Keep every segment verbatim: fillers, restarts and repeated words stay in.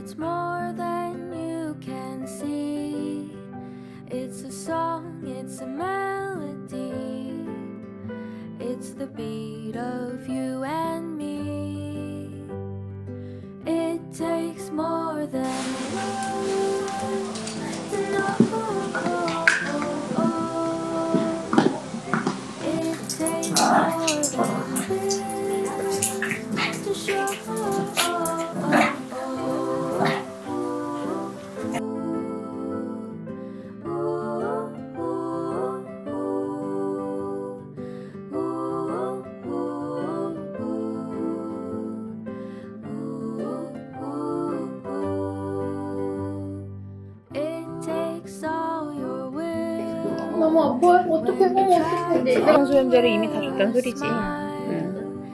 it's more than you can see. It's a song, it's a melody. It's the beat of you and me. It takes more than words to know. It takes more than this to show. 너무 아파요? 어떡해, 너무 어떡해. 방수염제를 이미 다 줬단 소리지. 응.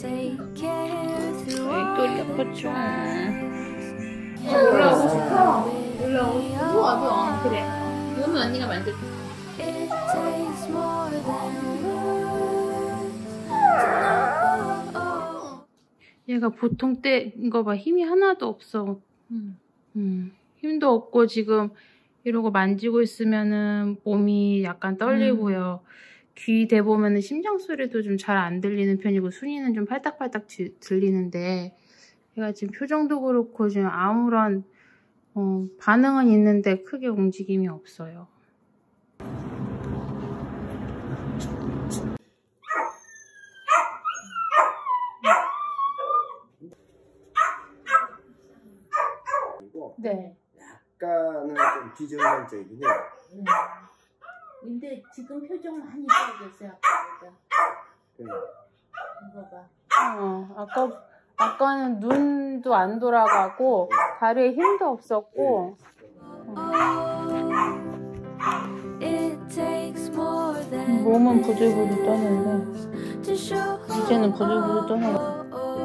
여기 또 예뻤죠. 올라오고 싶어. 올라오고 싶어. 좋아, 좋아. 그래. 이거는 언니가 만들게. 얘가 보통 때 이거 봐, 힘이 하나도 없어. 음. 음. 힘도 없고 지금 이러고 만지고 있으면은 몸이 약간 떨리고요. 음. 귀 대보면은 심장 소리도 좀 잘 안 들리는 편이고 순이는 좀 팔딱팔딱 지, 들리는데 얘가 지금 표정도 그렇고 지금 아무런 어, 반응은 있는데 크게 움직임이 없어요. 네. 약간은 좀 비정상적이긴 해요. 네. 근데 지금 표정 많이 좋아졌어요, 아까보다. 네. 이거 봐. 어, 아까, 아까는 눈도 안 돌아가고, 다리에 힘도 없었고, 네. 몸은 부들부들 떠는데, 이제는 부들부들 떠는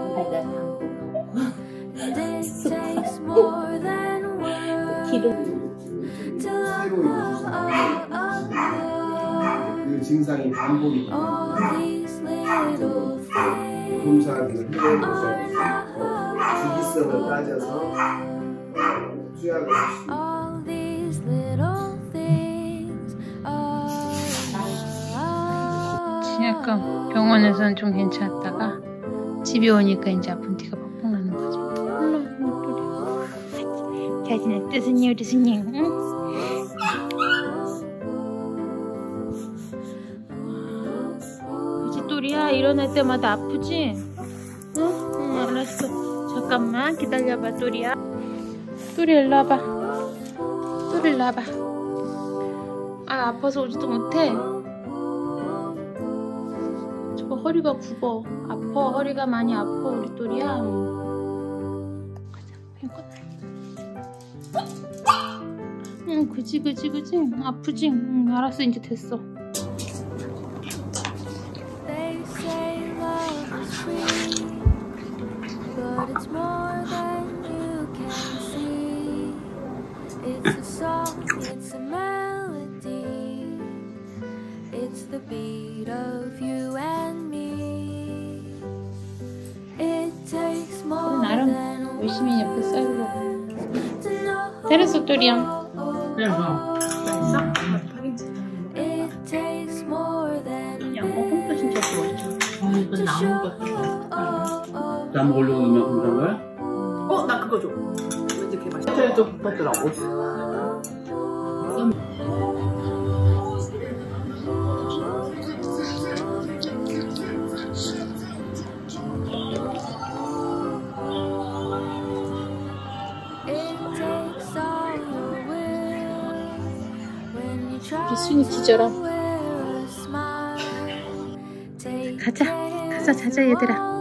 기름 그 증상이 반복이 검사를 해보셔서 주기성을 따져서 투약을 하시고 약간 병원에서는 좀 괜찮았다가 집에 오니까 이제 아픈 티가 팍팍 나는 거지. 자신의 뜻은 우리 스님. 응? 그치 또리야 일어날 때마다 아프지? 응? 응 알았어. 잠깐만 기다려봐 또리야. 또리 일로 와봐. 또리 일로 와봐. 아 아파서 오지도 못해. 저거 허리가 굽어. 아파 허리가 많이 아파 우리 또리야. 가자 펜건. 응, 그지, 그지, 그지? 아프지? 응, 알았어, 이제 됐어. 나름 열심히 옆에 썰고. 잘했어, 또리야. 그냥 뭐 있어? 파김치 양모 홈도 진짜 좋아했죠. 어, 이건 나무 같아. 나 먹으려고 이만 그런 거야? 어? 나 그거 줘. 왠지 개 맛있어. 저기 좀 붙었더라고. 우리 순이 기절함. 가자, 가자, 자자 얘들아.